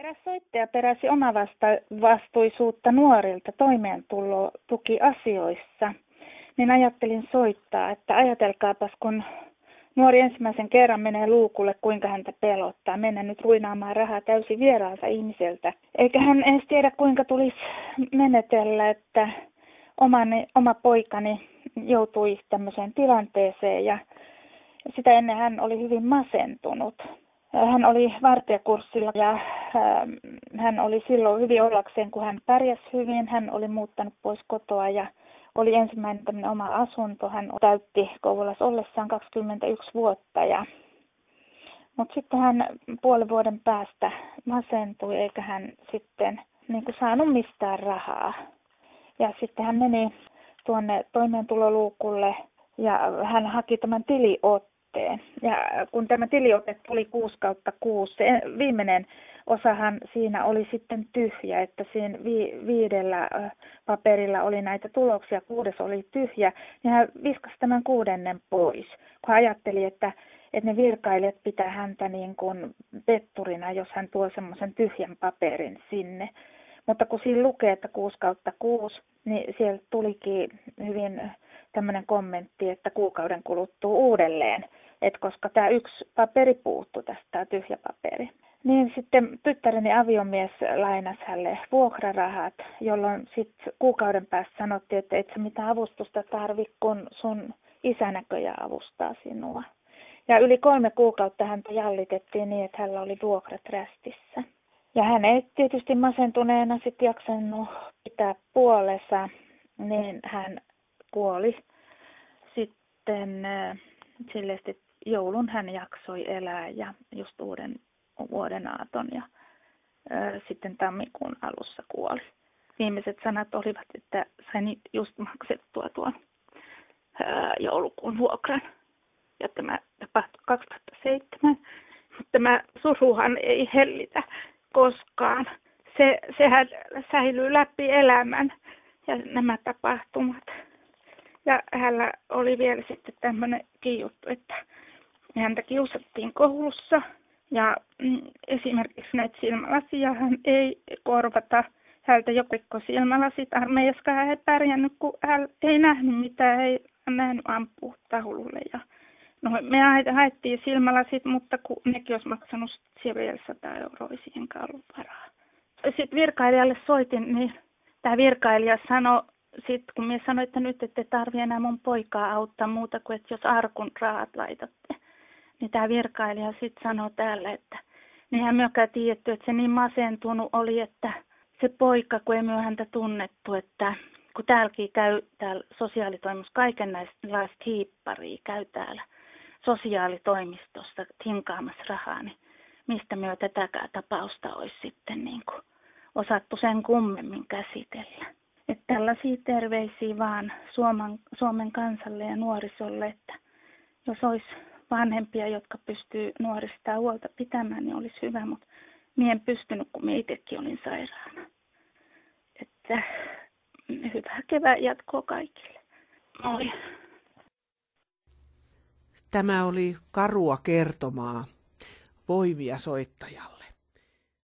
Eräs soittaja peräsi omavastuisuutta nuorilta toimeentulotukiasioissa. Niin ajattelin soittaa, että ajatelkaapas, kun nuori ensimmäisen kerran menee luukulle, kuinka häntä pelottaa mennä nyt ruinaamaan rahaa täysin vieraalta ihmiseltä. Eikä hän edes tiedä, kuinka tulisi menetellä, että oma poikani joutui tämmöiseen tilanteeseen ja sitä ennen hän oli hyvin masentunut. Hän oli vartijakurssilla ja hän oli silloin hyvin ollakseen, kun hän pärjäsi hyvin. Hän oli muuttanut pois kotoa ja oli ensimmäinen tämmöinen oma asunto. Hän täytti Kouvolassa ollessaan 21 vuotta. Mutta sitten hän puolen vuoden päästä masentui eikä hän sitten saanut mistään rahaa. Ja sitten hän meni tuonne toimeentuloluukulle ja hän haki tämän tiliotteen. Ja kun tämä tiliote tuli 6/6, se viimeinen osahan siinä oli sitten tyhjä, että siinä 5 paperilla oli näitä tuloksia, 6 oli tyhjä, niin hän viskasi tämän 6 pois, kun ajatteli, että ne virkailijat pitää häntä niin kuin petturina, jos hän tuo semmoisen tyhjän paperin sinne. Mutta kun siinä lukee, että 6/6, niin sieltä tulikin hyvin tämmöinen kommentti, että kuukauden kuluttua uudelleen, että koska tämä 1 paperi puuttui tästä, tämä tyhjä paperi. Niin sitten tyttäreni aviomies lainasi hänelle vuokrarahat, jolloin sitten kuukauden päästä sanottiin, että et sä mitään avustusta tarvitse, kun sun isä näköjään avustaa sinua. Ja yli 3 kuukautta häntä jallitettiin niin, että hänellä oli vuokrat rästissä. Ja hän ei tietysti masentuneena sitten jaksanut pitää puolensa, niin hän kuoli sitten silleen, että joulun hän jaksoi elää ja just uuden vuoden aaton ja sitten tammikuun alussa kuoli. Viimeiset sanat olivat, että sain just maksettua tuon joulukuun vuokran. Ja tämä tapahtui 2007, mutta tämä suruhan ei hellitä koskaan. Sehän säilyy läpi elämän ja nämä tapahtumat. Ja hänellä oli vielä sitten tämmöinenkin juttu, että häntä kiusattiin koulussa. Ja esimerkiksi näitä silmälasia hän ei korvata. Häneltä jo rikko silmälasit armeijassa. Hän ei pärjännyt, kun hän ei nähnyt mitään, ei nähnyt ampua taululle. Ja no, me haettiin silmälasit, mutta kun nekin olisi maksanut vielä 100 euroa, siihenkään ollut varaa. Sitten virkailijalle soitin, niin tämä virkailija sanoi, sitten kun minä sanoin, että nyt ette tarvitse enää mun poikaa auttaa muuta kuin, että jos arkun rahat laitatte. Niin tämä virkailija sitten sanoi täällä, että niinhän myöskään tiedetty, että se niin masentunut oli, että se poika, kun ei myö häntä tunnettu, että kun täälläkin käy täällä sosiaalitoimistossa kaikenlaista hiipparia, käy täällä sosiaalitoimistossa tinkaamassa rahaa, niin mistä myö tätäkään tapausta olisi sitten niin kuin osattu sen kummemmin käsitellä. Että tällaisia terveisiä vaan Suomen kansalle ja nuorisolle, että jos olisi vanhempia, jotka pystyy nuorista huolta pitämään, niin olisi hyvä, mutta minä en pystynyt, kun minä itsekin olin sairaana. Että hyvää kevään jatkoa kaikille. Moi. Tämä oli karua kertomaa Voimia soittajalla.